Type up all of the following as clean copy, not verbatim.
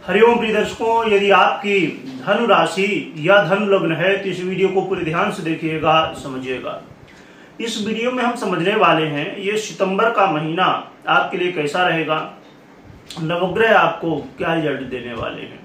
हरिओम प्रिय दर्शकों, यदि आपकी धनु राशि या धनु लग्न है तो इस वीडियो को पूरे ध्यान से देखिएगा, समझिएगा। इस वीडियो में हम समझने वाले हैं ये सितंबर का महीना आपके लिए कैसा रहेगा, नवग्रह आपको क्या रिजल्ट देने वाले हैं।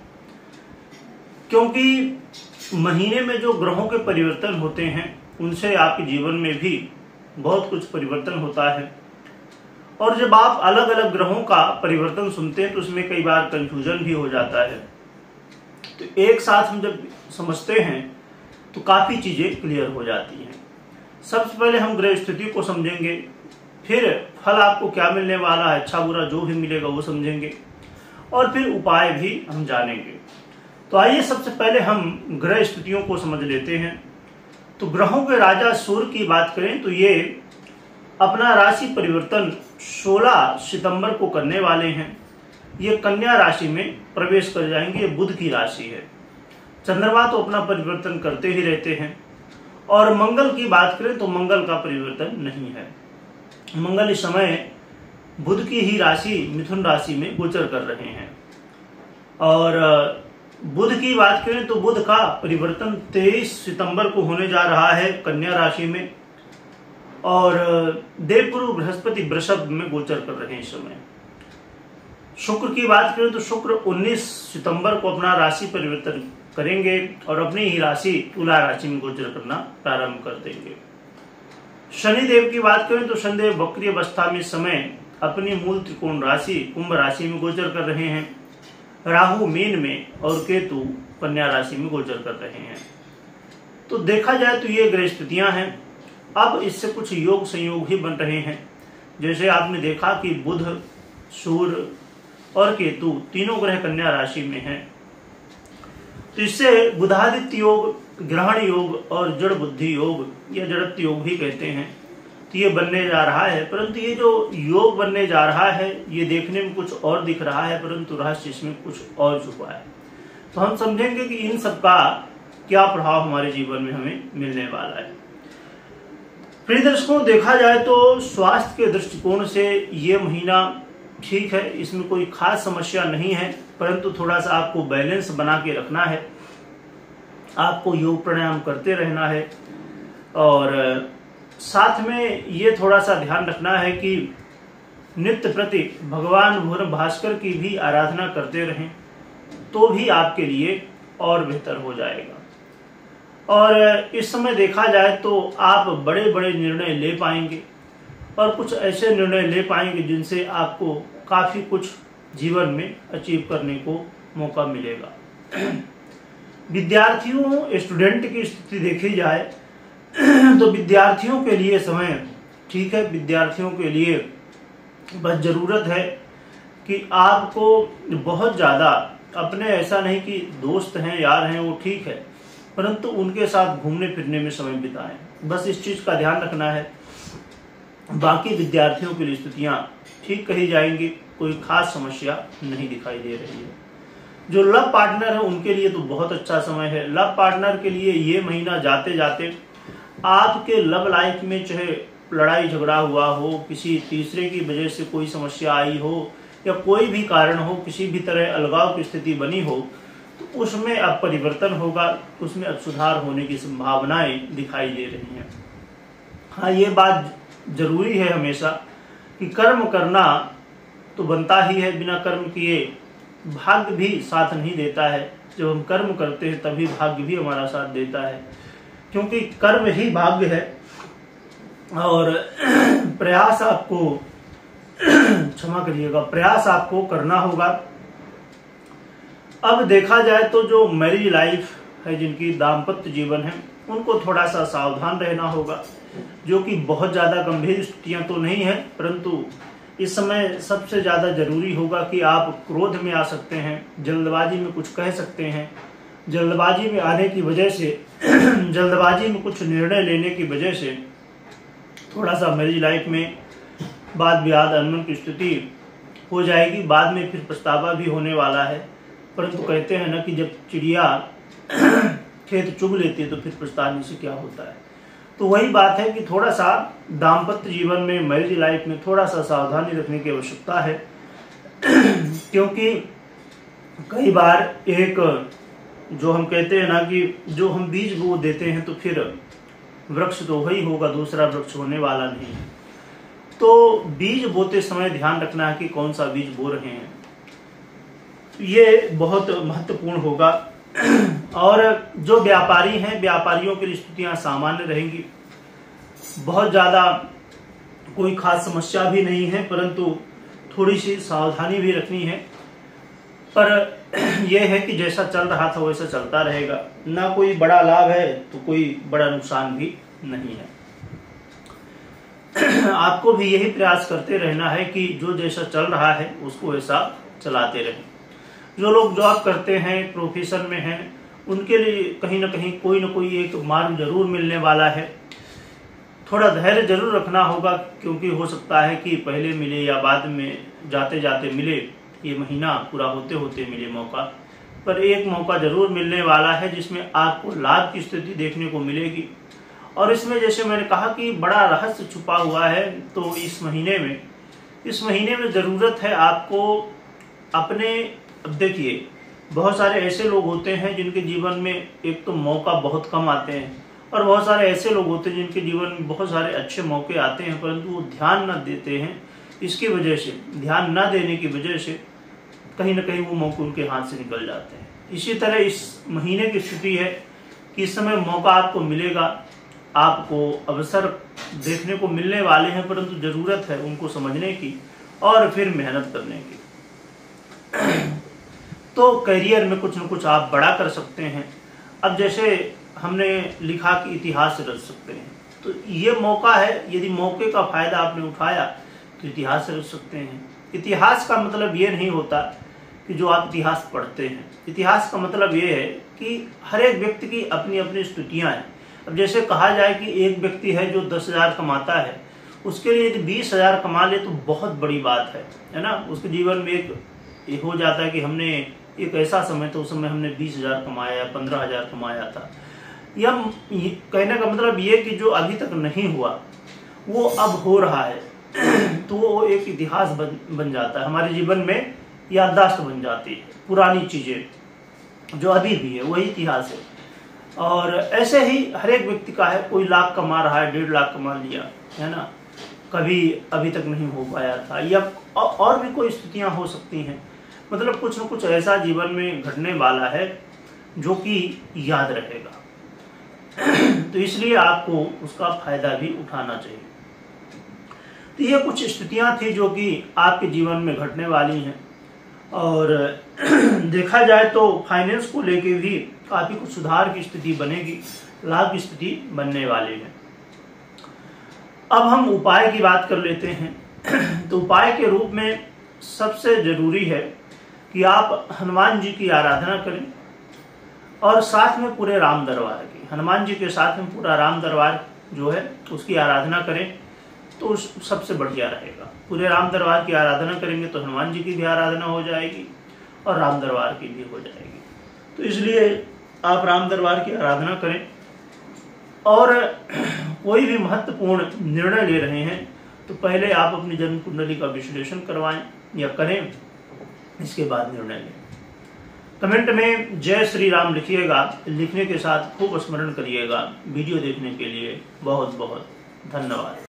क्योंकि महीने में जो ग्रहों के परिवर्तन होते हैं उनसे आपके जीवन में भी बहुत कुछ परिवर्तन होता है। और जब आप अलग अलग ग्रहों का परिवर्तन सुनते हैं तो उसमें कई बार कंफ्यूजन भी हो जाता है। तो एक साथ हम जब समझते हैं तो काफी चीजें क्लियर हो जाती हैं। सबसे पहले हम ग्रह स्थिति को समझेंगे, फिर फल आपको क्या मिलने वाला है, अच्छा बुरा जो भी मिलेगा वो समझेंगे, और फिर उपाय भी हम जानेंगे। तो आइए सबसे पहले हम ग्रह स्थितियों को समझ लेते हैं। तो ग्रहों के राजा सूर्य की बात करें तो ये अपना राशि परिवर्तन 16 सितंबर को करने वाले हैं। ये कन्या राशि में प्रवेश कर जाएंगे। ये बुध की राशि है। चंद्रमा तो अपना परिवर्तन करते ही रहते हैं। और मंगल की बात करें तो मंगल का परिवर्तन नहीं है। मंगल इस समय बुध की ही राशि मिथुन राशि में गोचर कर रहे हैं। और बुध की बात करें तो बुध का परिवर्तन 23 सितंबर को होने जा रहा है कन्या राशि में। और देवगुरु बृहस्पति वृषभ में गोचर कर रहे हैं इस समय। शुक्र की बात करें तो शुक्र 19 सितंबर को अपना राशि परिवर्तन करेंगे और अपनी ही राशि तुला राशि में गोचर करना प्रारंभ कर देंगे। शनिदेव की बात करें तो शनिदेव वक्री अवस्था में समय अपनी मूल त्रिकोण राशि कुंभ राशि में गोचर कर रहे हैं। राहु मीन में और केतु कन्या राशि में गोचर कर रहे हैं। तो देखा जाए तो ये ग्रह स्थितियां हैं। अब इससे कुछ योग संयोग ही बन रहे हैं। जैसे आपने देखा कि बुध, सूर्य और केतु तीनों ग्रह कन्या राशि में हैं। तो इससे बुधादित्य योग, ग्रहण योग और जड़ बुद्धि योग या जड़त्व योग भी कहते हैं, तो ये बनने जा रहा है। परंतु ये जो योग बनने जा रहा है ये देखने में कुछ और दिख रहा है, परंतु रहस्य इसमें कुछ और छुपा है। तो हम समझेंगे कि इन सब का क्या प्रभाव हमारे जीवन में हमें मिलने वाला है। प्रिय दर्शकों, देखा जाए तो स्वास्थ्य के दृष्टिकोण से ये महीना ठीक है, इसमें कोई खास समस्या नहीं है, परंतु थोड़ा सा आपको बैलेंस बना के रखना है। आपको योग प्राणायाम करते रहना है और साथ में ये थोड़ा सा ध्यान रखना है कि नित्य प्रति भगवान भूर भास्कर की भी आराधना करते रहें, तो भी आपके लिए और बेहतर हो जाएगा। और इस समय देखा जाए तो आप बड़े बड़े निर्णय ले पाएंगे और कुछ ऐसे निर्णय ले पाएंगे जिनसे आपको काफी कुछ जीवन में अचीव करने को मौका मिलेगा। विद्यार्थियों, स्टूडेंट की स्थिति देखी जाए तो विद्यार्थियों के लिए समय ठीक है। विद्यार्थियों के लिए बस जरूरत है कि आपको बहुत ज्यादा अपने, ऐसा नहीं कि दोस्त हैं यार हैं वो ठीक है, परंतु उनके साथ घूमने फिरने में समय बिताएं। बस इस चीज का ध्यान रखना है। बाकी विद्यार्थियों की स्थितियां ठीक कही जाएंगी, कोई खास समस्या नहीं दिखाई दे रही है। जो लव पार्टनर है उनके लिए तो बहुत अच्छा समय है। लव पार्टनर के लिए ये महीना जाते जाते आपके लव लाइफ में चाहे लड़ाई झगड़ा हुआ हो, किसी तीसरे की वजह से कोई समस्या आई हो या कोई भी कारण हो, किसी भी तरह अलगाव की स्थिति बनी हो, तो उसमें अब परिवर्तन होगा, उसमें अब सुधार होने की संभावनाएं दिखाई दे रही हैं। हाँ, ये बात जरूरी है हमेशा कि कर्म करना तो बनता ही है, बिना कर्म किए भाग्य भी साथ नहीं देता है। जब हम कर्म करते हैं तभी भाग्य भी हमारा साथ देता है, क्योंकि कर्म ही भाग्य है। और प्रयास आपको क्षमा करिएगा, प्रयास आपको करना होगा। अब देखा जाए तो जो मैरिज लाइफ है, जिनकी दाम्पत्य जीवन है, उनको थोड़ा सा सावधान रहना होगा, जो कि बहुत ज्यादा गंभीर स्थितियां तो नहीं है, परंतु इस समय सबसे ज्यादा जरूरी होगा कि आप क्रोध में आ सकते हैं, जल्दबाजी में कुछ कह सकते हैं। जल्दबाजी में आने की वजह से जल्दबाजी में कुछ निर्णय लेने की वजह से थोड़ा सा मैरिज लाइफ में वाद विवाद अनबन की स्थिति हो जाएगी। बाद में फिर पछतावा भी होने वाला है। परंतु कहते हैं ना कि जब चिड़िया खेत चुग लेती है तो फिर पछताने से क्या होता है। तो वही बात है कि थोड़ा सा दाम्पत्य जीवन में, मैरिज लाइफ में थोड़ा सा सावधानी रखने की आवश्यकता है, क्योंकि कई बार एक जो हम कहते हैं ना कि जो हम बीज बो देते हैं तो फिर वृक्ष तो वही होगा, दूसरा वृक्ष होने वाला नहीं है। तो बीज बोते समय ध्यान रखना है कि कौन सा बीज बो रहे हैं, ये बहुत महत्वपूर्ण होगा। और जो व्यापारी हैं, व्यापारियों की स्थितियां सामान्य रहेंगी, बहुत ज़्यादा कोई खास समस्या भी नहीं है, परंतु थोड़ी सी सावधानी भी रखनी है। पर यह है कि जैसा चल रहा था वैसा चलता रहेगा, ना कोई बड़ा लाभ है तो कोई बड़ा नुकसान भी नहीं है। आपको भी यही प्रयास करते रहना है कि जो जैसा चल रहा है उसको वैसा चलाते रहें। जो लोग जॉब करते हैं, प्रोफेशन में हैं, उनके लिए कहीं ना कहीं कोई ना कोई एक मार्ग जरूर मिलने वाला है। थोड़ा धैर्य जरूर रखना होगा, क्योंकि हो सकता है कि पहले मिले या बाद में जाते जाते मिले, ये महीना पूरा होते होते मिले मौका, पर एक मौका जरूर मिलने वाला है जिसमें आपको लाभ की स्थिति देखने को मिलेगी। और इसमें जैसे मैंने कहा कि बड़ा रहस्य छुपा हुआ है, तो इस महीने में जरूरत है आपको अपने। अब देखिए, बहुत सारे ऐसे लोग होते हैं जिनके जीवन में एक तो मौका बहुत कम आते हैं, और बहुत सारे ऐसे लोग होते हैं जिनके जीवन में बहुत सारे अच्छे मौके आते हैं, परंतु वो ध्यान न देते हैं। इसकी वजह से, ध्यान न देने की वजह से कहीं ना कहीं वो मौके उनके हाथ से निकल जाते हैं। इसी तरह इस महीने की स्थिति है कि इस समय मौका आपको मिलेगा, आपको अवसर देखने को मिलने वाले हैं, परंतु जरूरत है उनको समझने की और फिर मेहनत करने की। तो करियर में कुछ न कुछ आप बड़ा कर सकते हैं। अब जैसे हमने लिखा कि इतिहास रच सकते हैं, तो ये मौका है, यदि मौके का फायदा आपने उठाया तो इतिहास रच सकते हैं। इतिहास का मतलब ये नहीं होता कि जो आप इतिहास पढ़ते हैं, इतिहास का मतलब ये है कि हर एक व्यक्ति की अपनी अपनी स्थितियां हैं। अब जैसे कहा जाए कि एक व्यक्ति है जो 10,000 कमाता है, उसके लिए यदि 20,000 कमा ले तो बहुत बड़ी बात है ना। उसके जीवन में एक ये हो जाता है कि हमने एक ऐसा समय था, उस समय हमने 20,000 कमाया या 15,000 कमाया था। या कहने का मतलब ये कि जो अभी तक नहीं हुआ वो अब हो रहा है, तो वो एक इतिहास बन जाता है हमारे जीवन में, याददाश्त बन जाती है। पुरानी चीजें जो अभी भी है वही इतिहास है। और ऐसे ही हर एक व्यक्ति का है, कोई लाख कमा रहा है, 1.5 लाख कमा लिया है ना, कभी अभी तक नहीं हो पाया था, या और भी कोई स्थितियां हो सकती हैं। मतलब कुछ न कुछ ऐसा जीवन में घटने वाला है जो कि याद रहेगा। तो इसलिए आपको उसका फायदा भी उठाना चाहिए। तो ये कुछ स्थितियां थी जो कि आपके जीवन में घटने वाली हैं। और देखा जाए तो फाइनेंस को लेके भी काफी कुछ सुधार की स्थिति बनेगी, लाभ की स्थिति बनने वाली है। अब हम उपाय की बात कर लेते हैं। तो उपाय के रूप में सबसे जरूरी है कि आप हनुमान जी की आराधना करें, और साथ में पूरे राम दरबार की, हनुमान जी के साथ में पूरा राम दरबार जो है उसकी आराधना करें तो सबसे बढ़िया रहेगा। पूरे राम दरबार की आराधना करेंगे तो हनुमान जी की भी आराधना हो जाएगी और राम दरबार की भी हो जाएगी। तो इसलिए आप राम दरबार की आराधना करें। और कोई भी महत्वपूर्ण निर्णय ले रहे हैं तो पहले आप अपनी जन्म कुंडली का विश्लेषण करवाएं या करें, इसके बाद निर्णय लें। कमेंट में जय श्री राम लिखिएगा, लिखने के साथ खूब स्मरण करिएगा। वीडियो देखने के लिए बहुत बहुत धन्यवाद।